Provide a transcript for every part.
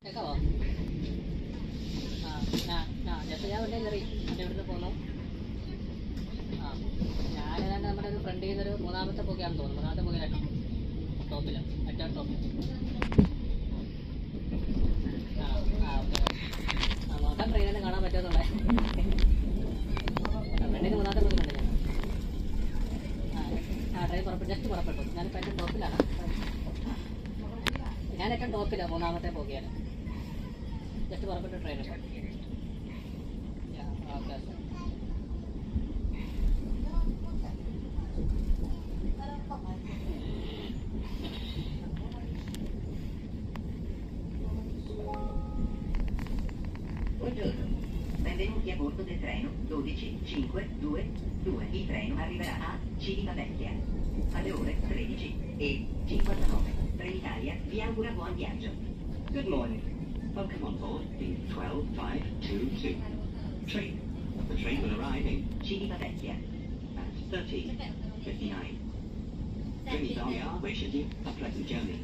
കേക്കാവോ? ജസ്റ്റ് ഞാൻ വണ്ടി കയറി വണ്ടി ഇവിടുന്ന് പോന്നു. ഞാനേതാണ്ട് നമ്മുടെ ഒരു ഫ്രണ്ട് ചെയ്തൊരു മൂന്നാമത്തെ പുകയാണെന്ന് തോന്നുന്നു. മൂന്നാമത്തെ പുകയിലേക്കാം ടോപ്പില്, ഏറ്റവും ടോപ്പിൽ. ഓക്കെ. നോക്കാൻ ട്രെയിനിൽ കാണാൻ പറ്റുമെന്നുള്ളേ. ഫ്രണ്ടിന് മൂന്നാമത്തെ പുക കണ്ടില്ല. ട്രെയിൻ ജസ്റ്റ് പുറപ്പെട്ടു. ഞാനിപ്പോൾ ഏറ്റവും ടോപ്പിലാണ്. ഞാൻ ഏറ്റവും ടോപ്പിലാണ്, മൂന്നാമത്തെ പുകയാണ്. ജസ്റ്റ് പുറപ്പെട്ടു train. Okay. Buongiorno, benvenuti a bordo del treno 12522. Il treno arriverà a Civitavecchia alle ore 13:59. Trenitalia vi augura buon viaggio. Good morning. Welcome on board the 12522 train. The train will arrive in Civitavecchia at 13:59. Jimmy Dahlia wishes you a pleasant journey.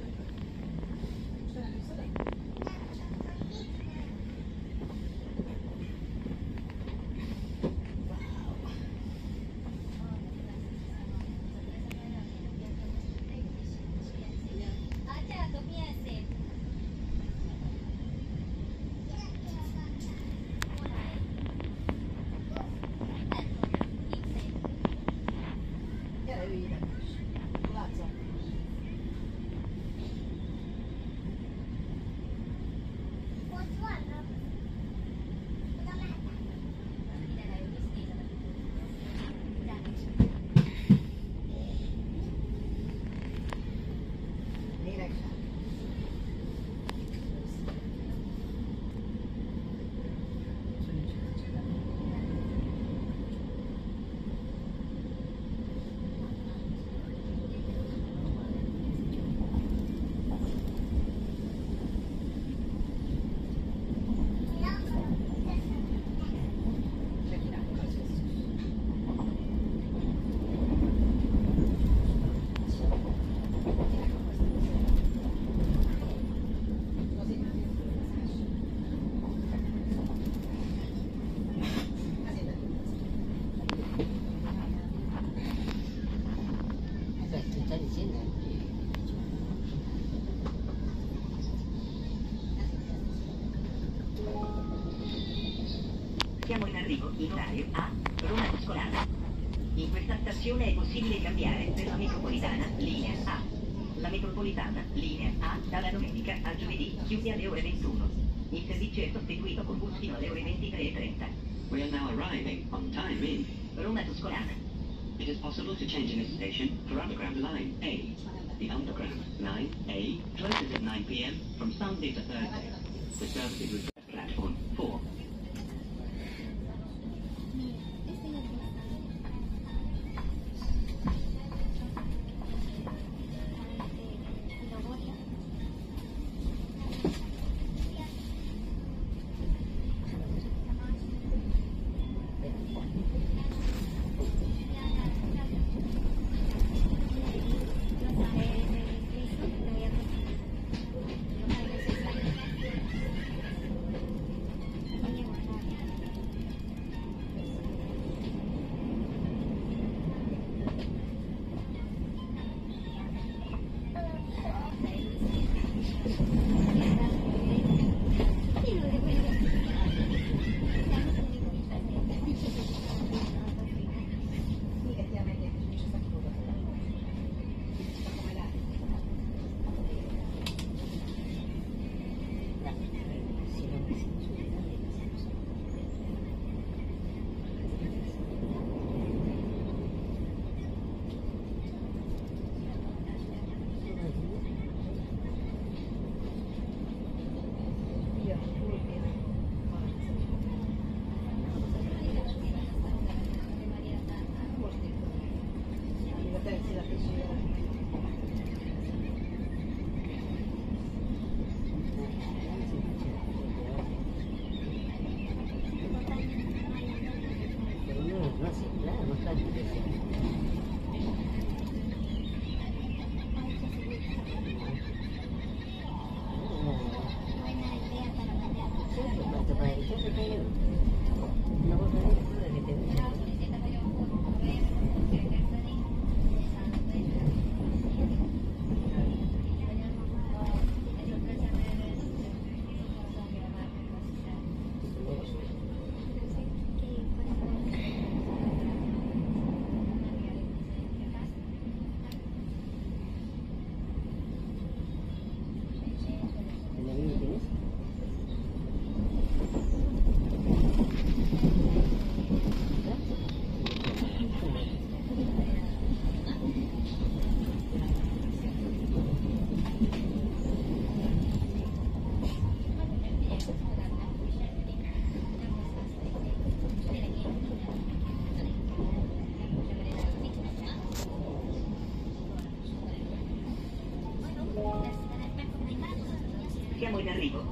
Siamo in arrivo in orario a Roma Tuscolana. In questa stazione è possibile cambiare per la metropolitana linea A. La metropolitana linea A dalla domenica al giovedì chiude alle ore 21. Il servizio è sostituito con bus fino alle ore 23:30. We are now arriving on time in Roma Tuscolana. It is possible to change in this station for underground line A. The underground line A closes at 9 p.m. from Sunday to Thursday. The service is reserved at platform 4.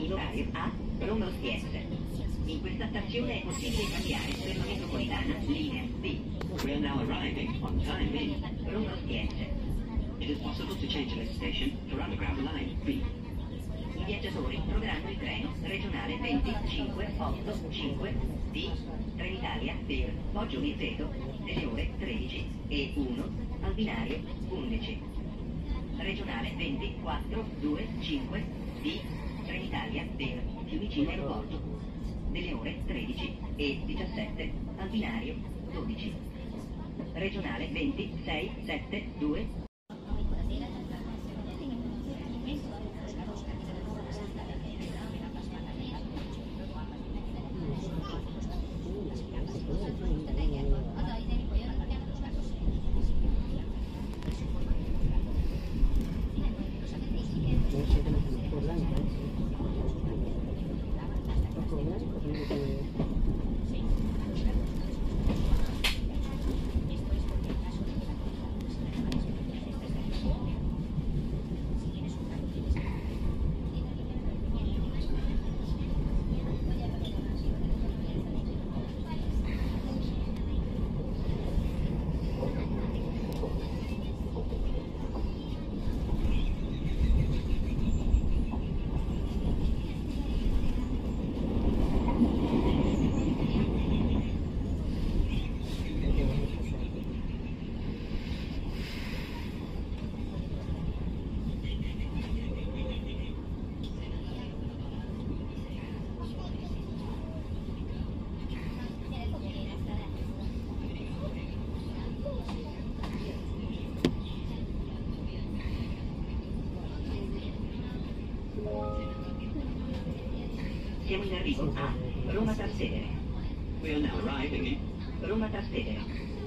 in orario A, Roma Ostiense. In questa stazione è possibile cambiare per la metropolitana linea B, We are now arriving on time in. Roma Ostiense. It is possible to change this station for Underground Line B. I viaggiatori troveranno il treno regionale 2585 di Trenitalia per Poggio Mirteto delle ore 13 e 1 al binario 11. Regionale 2425 di Trenitalia per Fiumicino Aeroporto delle ore 13 e 17 al binario 12. Regionale 2672 Siamo in arrivo a Roma Trastevere. We are now arriving in. Roma Trastevere.